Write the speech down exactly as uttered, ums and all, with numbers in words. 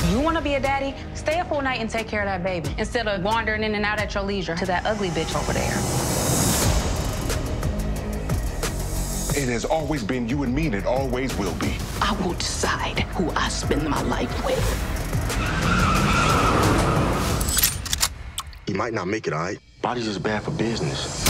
You want to be a daddy? Stay up all night and take care of that baby instead of wandering in and out at your leisure to that ugly bitch over there. It has always been you and me, and it always will be. I will decide who I spend my life with. You might not make it, all right? Body's just bad for business.